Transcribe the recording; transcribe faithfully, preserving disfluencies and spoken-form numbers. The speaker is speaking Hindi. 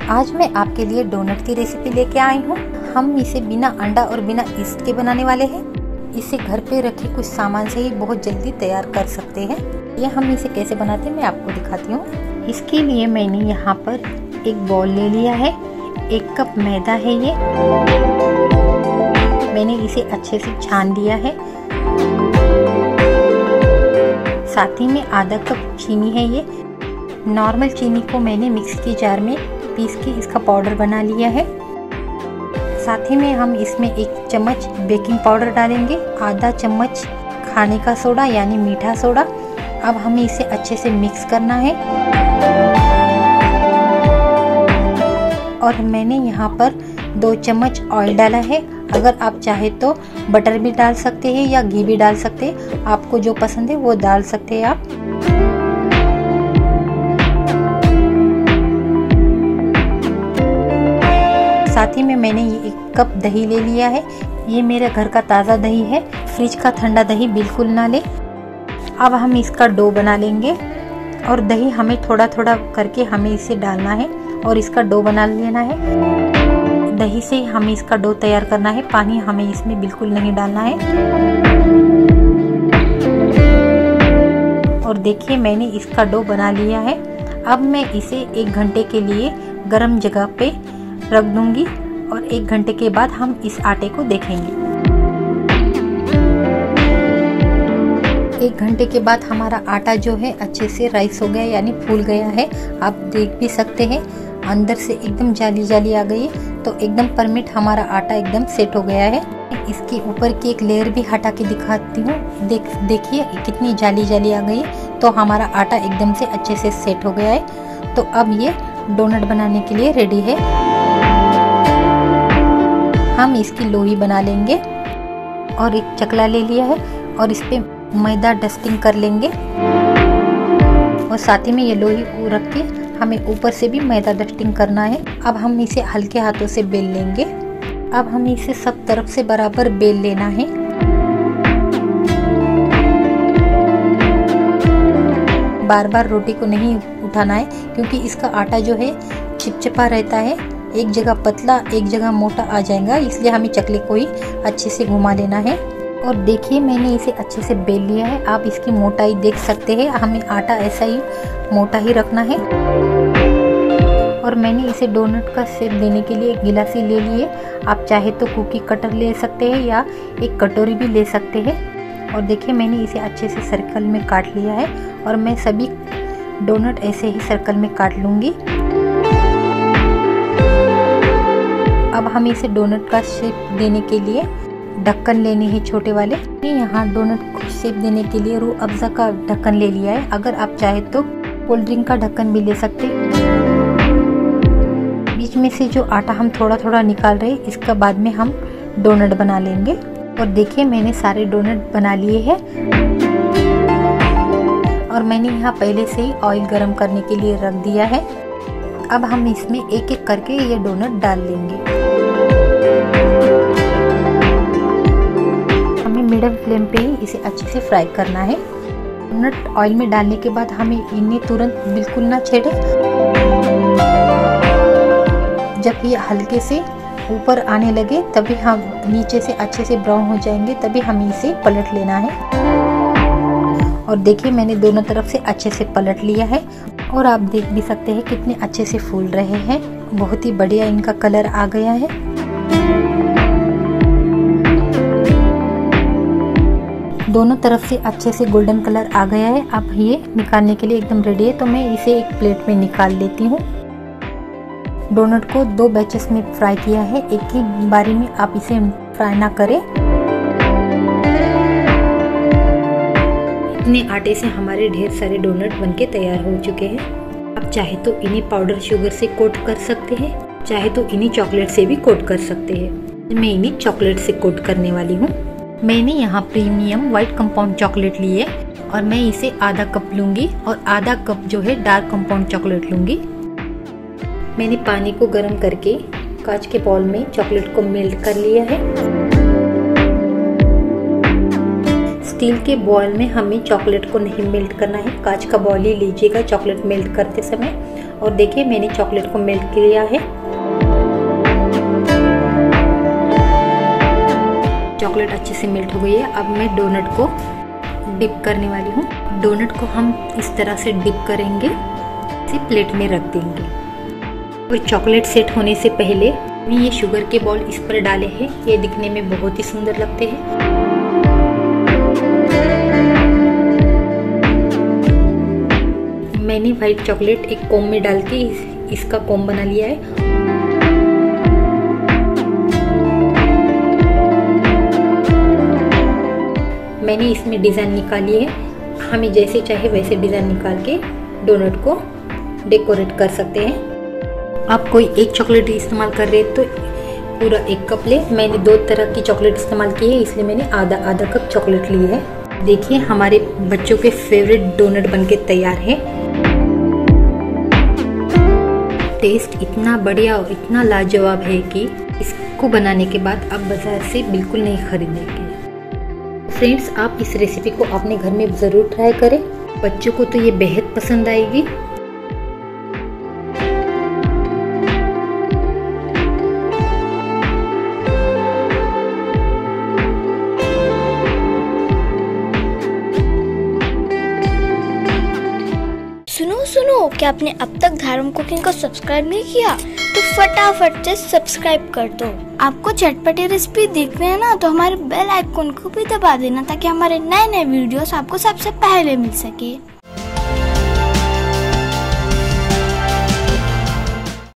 आज मैं आपके लिए डोनट की रेसिपी लेके आई हूँ। हम इसे बिना अंडा और बिना ईस्ट के बनाने वाले हैं। इसे घर पे रखे कुछ सामान से ही बहुत जल्दी तैयार कर सकते हैं। ये हम इसे कैसे बनाते हैं मैं आपको दिखाती हूँ। इसके लिए मैंने यहाँ पर एक बॉल ले लिया है। एक कप मैदा है ये। मैंने इसे अच्छे से छान लिया है। साथ ही में आधा कप चीनी है ये। नॉर्मल चीनी को मैंने मिक्सी जार में पीस के इसका पाउडर बना लिया है। साथ ही में हम इसमें एक चम्मच बेकिंग पाउडर डालेंगे, आधा चम्मच खाने का सोडा यानी मीठा सोडा। अब हमें इसे अच्छे से मिक्स करना है। और मैंने यहाँ पर दो चम्मच ऑयल डाला है। अगर आप चाहे तो बटर भी डाल सकते हैं या घी भी डाल सकते हैं, आपको जो पसंद है वो डाल सकते हैं आप। साथ ही में मैंने ये एक कप दही ले लिया है। ये मेरे घर का ताज़ा दही है, फ्रिज का ठंडा दही बिल्कुल ना ले। अब हम इसका डो बना लेंगे और दही हमें थोड़ा थोड़ा करके हमें इसे डालना है और इसका डो बना लेना है। दही से हमें इसका डो तैयार करना है, पानी हमें इसमें बिल्कुल नहीं डालना है। और देखिए मैंने इसका डो बना लिया है। अब मैं इसे एक घंटे के लिए गर्म जगह पे रख दूंगी और एक घंटे के बाद हम इस आटे को देखेंगे। एक घंटे के बाद हमारा आटा जो है अच्छे से राइस हो गया यानी फूल गया है। आप देख भी सकते हैं अंदर से एकदम जाली जाली आ गई है। तो एकदम परमिट हमारा आटा एकदम सेट हो गया है। इसके ऊपर की एक लेयर भी हटा के दिखाती हूँ। देख देखिए कितनी जाली जाली आ गई है। तो हमारा आटा एकदम से अच्छे से सेट हो गया है। तो अब ये डोनट बनाने के लिए रेडी है। हम इसकी लोई बना लेंगे और एक चकला ले लिया है और इस पे मैदा डस्टिंग कर लेंगे। और साथ ही में ये लोई रख के हमें ऊपर से भी मैदा डस्टिंग करना है। अब हम इसे हल्के हाथों से बेल लेंगे। अब हमें इसे सब तरफ से बराबर बेल लेना है। बार बार रोटी को नहीं उठाना है क्योंकि इसका आटा जो है चिपचिपा रहता है। एक जगह पतला एक जगह मोटा आ जाएगा, इसलिए हमें चकले को ही अच्छे से घुमा लेना है। और देखिए मैंने इसे अच्छे से बेल लिया है। आप इसकी मोटाई देख सकते हैं। हमें आटा ऐसा ही मोटा ही रखना है। और मैंने इसे डोनट का शेप देने के लिए एक गिलासी ले ली है। आप चाहे तो कुकी कटर ले सकते हैं या एक कटोरी भी ले सकते हैं। और देखिए मैंने इसे अच्छे से सर्कल में काट लिया है और मैं सभी डोनट ऐसे ही सर्कल में काट लूँगी। अब हमें इसे डोनट का शेप देने के लिए ढक्कन लेने हैं छोटे वाले। यहाँ डोनट को शेप देने के लिए रूह अफ़ज़ा का ढक्कन ले लिया है। अगर आप चाहे तो कोल्ड ड्रिंक का ढक्कन भी ले सकते। बीच में से जो आटा हम थोड़ा थोड़ा निकाल रहे हैं, इसका बाद में हम डोनट बना लेंगे। और देखिए मैंने सारे डोनट बना लिए हैं। और मैंने यहाँ पहले से ही ऑयल गरम करने के लिए रख दिया है। अब हम इसमें एक एक करके ये डोनट डाल लेंगे। हमें मीडियम फ्लेम पे ही इसे अच्छे से फ्राई करना है। डोनट ऑयल में डालने के बाद हमें इन्हें तुरंत बिल्कुल ना छेड़े। जब ये हल्के से ऊपर आने लगे तभी हम नीचे से अच्छे से ब्राउन हो जाएंगे, तभी हमें इसे पलट लेना है। और देखिए मैंने दोनों तरफ से अच्छे से पलट लिया है। और आप देख भी सकते हैं कितने अच्छे से फूल रहे हैं। बहुत ही बढ़िया इनका कलर आ गया है। दोनों तरफ से अच्छे से गोल्डन कलर आ गया है। अब ये निकालने के लिए एकदम रेडी है। तो मैं इसे एक प्लेट में निकाल लेती हूँ। डोनट को दो बैचेस में फ्राई किया है, एक ही बारी में आप इसे फ्राई ना करें। इतने आटे से हमारे ढेर सारे डोनट बनके तैयार हो चुके हैं। आप चाहे तो इन्हें पाउडर शुगर से कोट कर सकते हैं, चाहे तो इन्हें चॉकलेट से भी कोट कर सकते हैं। मैं इन्हें चॉकलेट से कोट करने वाली हूँ। मैंने यहाँ प्रीमियम वाइट कंपाउंड चॉकलेट ली है और मैं इसे आधा कप लूँगी और आधा कप जो है डार्क कंपाउंड चॉकलेट लूँगी। मैंने पानी को गर्म करके कांच के बाउल में चॉकलेट को मेल्ट कर लिया है। स्टील के बॉल में हमें चॉकलेट को नहीं मेल्ट करना है, कांच का बॉल ही लीजिएगा चॉकलेट मेल्ट करते समय। और देखिए मैंने चॉकलेट को मेल्ट किया है। चॉकलेट अच्छे से मेल्ट हो गई है। अब मैं डोनट को डिप करने वाली हूँ। डोनट को हम इस तरह से डिप करेंगे, इसे प्लेट में रख देंगे। और चॉकलेट सेट होने से पहले मैं ये शुगर के बॉल इस पर डाले हैं। ये दिखने में बहुत ही सुंदर लगते हैं। मैंने व्हाइट चॉकलेट एक कोम में डाल के इसका कोम बना लिया है। मैंने इसमें डिज़ाइन निकाली है। हमें जैसे चाहे वैसे डिज़ाइन निकाल के डोनट को डेकोरेट कर सकते हैं। आप कोई एक चॉकलेट इस्तेमाल कर रहे हैं तो पूरा एक कप ले। मैंने दो तरह की चॉकलेट इस्तेमाल की है, इसलिए मैंने आधा आधा कप चॉकलेट ली है। देखिए हमारे बच्चों के फेवरेट डोनट बनके तैयार है। टेस्ट इतना बढ़िया और इतना लाजवाब है कि इसको बनाने के बाद आप बाजार से बिल्कुल नहीं खरीदेंगे। फ्रेंड्स, आप इस रेसिपी को अपने घर में ज़रूर ट्राई करें। बच्चों को तो ये बेहद पसंद आएगी। सुनो सुनो, क्या आपने अब तक धारम कुकिंग को सब्सक्राइब नहीं किया तो फटाफट से सब्सक्राइब कर दो। आपको चटपटी रेसिपी देखनी है ना, तो हमारे बेल आइकन को भी दबा देना ताकि हमारे नए नए वीडियोस आपको सबसे पहले मिल सके।